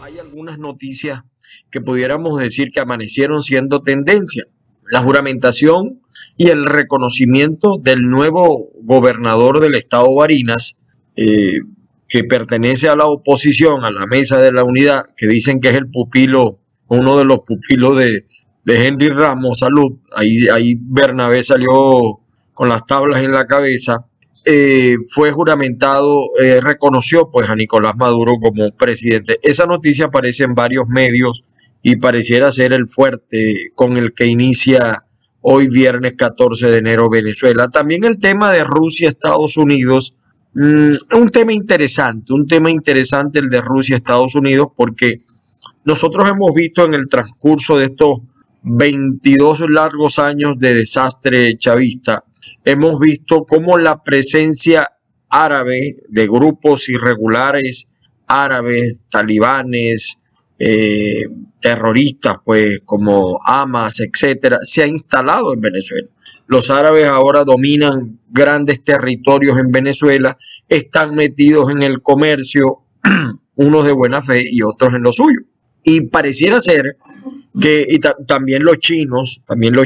hay algunas noticias que pudiéramos decir que amanecieron siendo tendencia. La juramentación y el reconocimiento del nuevo gobernador del estado Barinas, que pertenece a la oposición, a la Mesa de la Unidad, que dicen que es el pupilo, uno de los pupilos de Henry Ramos Salud. Ahí Bernabé salió con las tablas en la cabeza. Fue juramentado, reconoció pues a Nicolás Maduro como presidente. Esa noticia aparece en varios medios y pareciera ser el fuerte con el que inicia hoy viernes 14 de enero Venezuela. También el tema de Rusia, Estados Unidos, un tema interesante el de Rusia, Estados Unidos, porque nosotros hemos visto en el transcurso de estos 22 largos años de desastre chavista, hemos visto cómo la presencia árabe de grupos irregulares árabes, talibanes, terroristas, pues como Hamas, etcétera, se ha instalado en Venezuela. Los árabes ahora dominan grandes territorios en Venezuela, están metidos en el comercio, unos de buena fe y otros en lo suyo. Y pareciera ser que también los chinos,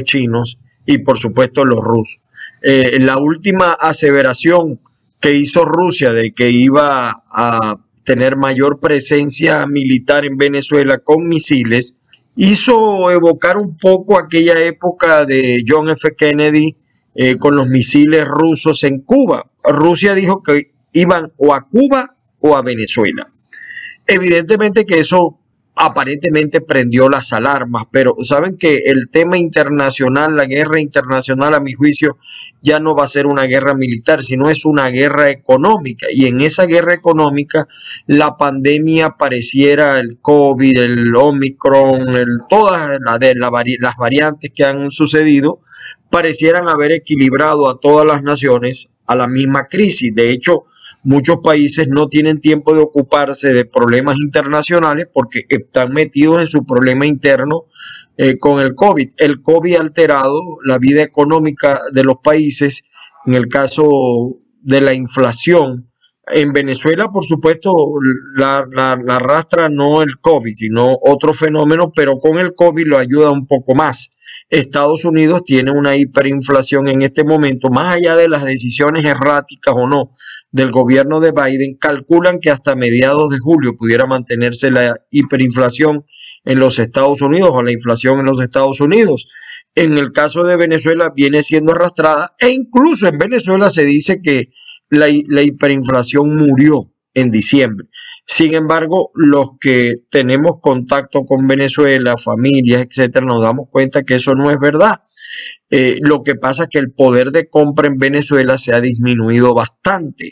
y por supuesto los rusos. La última aseveración que hizo Rusia de que iba a tener mayor presencia militar en Venezuela con misiles, hizo evocar un poco aquella época de John F. Kennedy con los misiles rusos en Cuba. Rusia dijo que iban o a Cuba o a Venezuela. Evidentemente que eso aparentemente prendió las alarmas, pero saben que el tema internacional, la guerra internacional, a mi juicio, ya no va a ser una guerra militar, sino es una guerra económica. Y en esa guerra económica, la pandemia pareciera, el COVID, el Omicron, todas las variantes que han sucedido, parecieran haber equilibrado a todas las naciones a la misma crisis. De hecho, muchos países no tienen tiempo de ocuparse de problemas internacionales porque están metidos en su problema interno con el COVID. El COVID ha alterado la vida económica de los países. En el caso de la inflación, en Venezuela, por supuesto, la arrastra no el COVID, sino otro fenómeno, pero con el COVID lo ayuda un poco más. Estados Unidos tiene una hiperinflación en este momento, más allá de las decisiones erráticas o no del gobierno de Biden, calculan que hasta mediados de julio pudiera mantenerse la hiperinflación en los Estados Unidos o la inflación en los Estados Unidos. En el caso de Venezuela viene siendo arrastrada e incluso en Venezuela se dice que la hiperinflación murió en diciembre. Sin embargo, los que tenemos contacto con Venezuela, familias, etcétera, nos damos cuenta que eso no es verdad. Lo que pasa es que el poder de compra en Venezuela se ha disminuido bastante.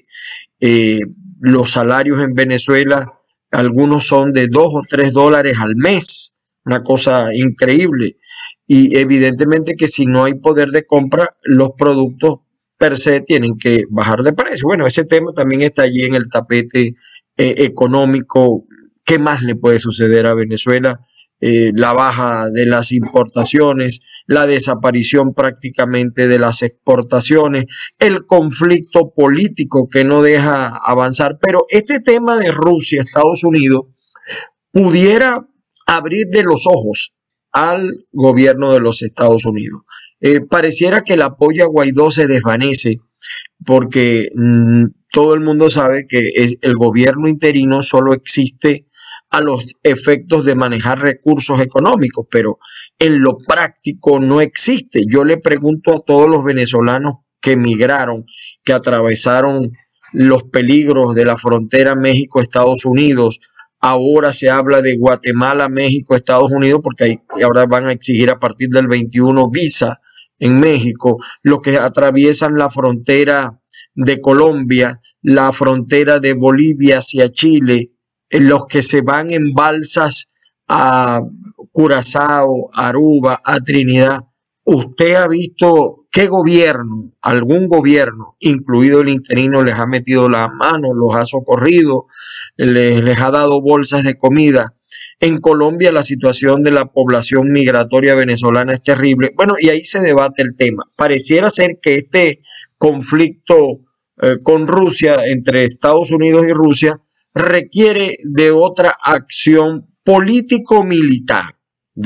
Los salarios en Venezuela, algunos son de $2 o $3 al mes, una cosa increíble. Y evidentemente que si no hay poder de compra, los productos per se tienen que bajar de precio. Bueno, ese tema también está allí en el tapete económico. ¿Qué más le puede suceder a Venezuela? La baja de las importaciones, la desaparición prácticamente de las exportaciones, el conflicto político que no deja avanzar. Pero este tema de Rusia, Estados Unidos, pudiera abrirle los ojos al gobierno de los Estados Unidos. Pareciera que el apoyo a Guaidó se desvanece porque todo el mundo sabe que el gobierno interino solo existe a los efectos de manejar recursos económicos, pero en lo práctico no existe. Yo le pregunto a todos los venezolanos que emigraron, que atravesaron los peligros de la frontera México-Estados Unidos. Ahora se habla de Guatemala, México, Estados Unidos, porque ahora van a exigir a partir del 21 visa en México. Los que atraviesan la frontera de Colombia, la frontera de Bolivia hacia Chile, los que se van en balsas a Curazao, a Aruba, a Trinidad. ¿Usted ha visto qué gobierno, algún gobierno, incluido el interino, les ha metido la mano, los ha socorrido, les ha dado bolsas de comida? En Colombia la situación de la población migratoria venezolana es terrible. Bueno, y ahí se debate el tema. Pareciera ser que este conflicto con Rusia, entre Estados Unidos y Rusia, requiere de otra acción político-militar.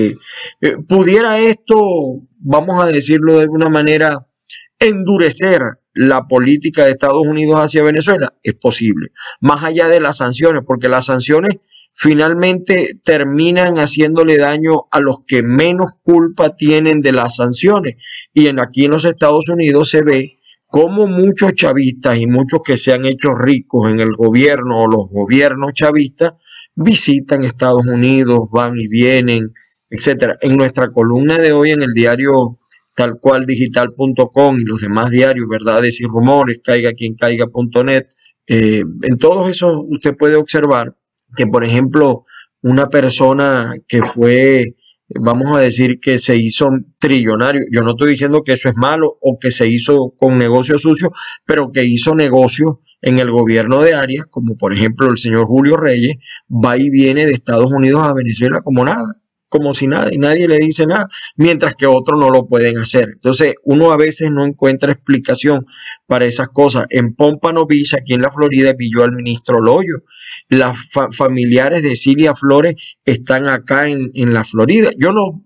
Pudiera esto, vamos a decirlo de alguna manera, endurecer la política de Estados Unidos hacia Venezuela. Es posible, más allá de las sanciones, porque las sanciones finalmente terminan haciéndole daño a los que menos culpa tienen de las sanciones. Y aquí en los Estados Unidos se ve como muchos chavistas y muchos que se han hecho ricos en el gobierno o los gobiernos chavistas visitan Estados Unidos, van y vienen, etcétera. En nuestra columna de hoy en el diario tal cual digital.com y los demás diarios, verdades y rumores, caiga quien caiga.net, en todos esos usted puede observar que, por ejemplo, una persona que fue, vamos a decir, que se hizo trillonario, yo no estoy diciendo que eso es malo o que se hizo con negocios sucios, pero que hizo negocios en el gobierno de Arias, como por ejemplo el señor Julio Reyes, va y viene de Estados Unidos a Venezuela como nada, como si nada, y nadie le dice nada, mientras que otros no lo pueden hacer. Entonces, uno a veces no encuentra explicación para esas cosas. En Pompano Beach, aquí en la Florida, pilló al ministro Loyo. Las familiares de Cilia Flores están acá en la Florida. Yo no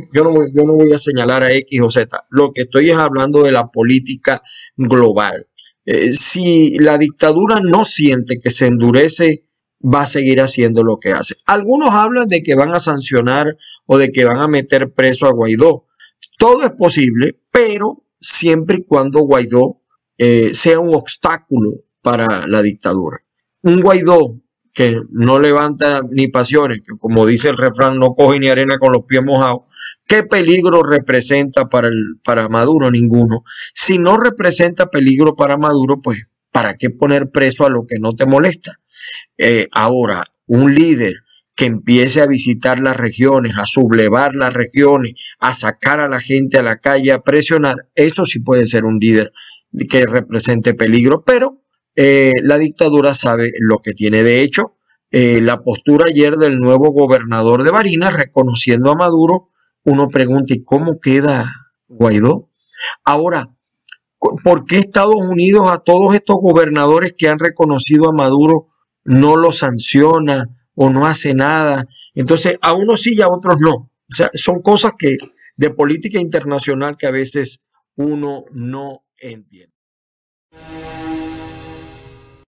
voy a señalar a X o Z. Lo que estoy es hablando de la política global. Si la dictadura no siente que se endurece, va a seguir haciendo lo que hace. Algunos hablan de que van a sancionar o de que van a meter preso a Guaidó. Todo es posible, pero siempre y cuando Guaidó sea un obstáculo para la dictadura. Un Guaidó que no levanta ni pasiones, que como dice el refrán, no coge ni arena con los pies mojados. ¿Qué peligro representa para Maduro? Ninguno. Si no representa peligro para Maduro, pues ¿para qué poner preso a lo que no te molesta? Ahora, un líder que empiece a visitar las regiones, a sublevar las regiones, a sacar a la gente a la calle, a presionar, eso sí puede ser un líder que represente peligro, pero la dictadura sabe lo que tiene. De hecho, la postura ayer del nuevo gobernador de Barinas reconociendo a Maduro, uno pregunta, ¿y cómo queda Guaidó? Ahora, ¿por qué Estados Unidos a todos estos gobernadores que han reconocido a Maduro no lo sanciona o no hace nada? Entonces, a unos sí y a otros no. O sea, son cosas que de política internacional que a veces uno no entiende.